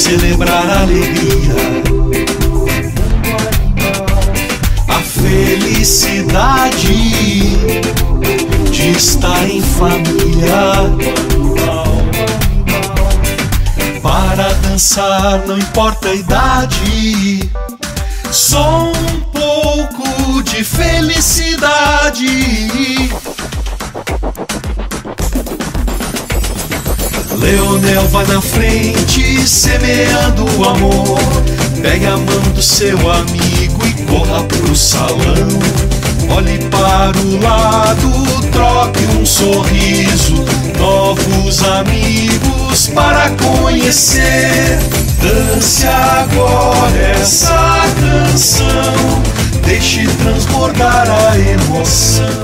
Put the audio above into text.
celebrar a alegria, a felicidade de estar em família. Para dançar não importa a idade, só um pouco de felicidade. Leonel vai na frente, semeando o amor. Pegue a mão do seu amigo e corra pro salão. Olhe para o lado, troque um sorriso. Novos amigos para conhecer. Dance agora essa canção, deixe transbordar a emoção.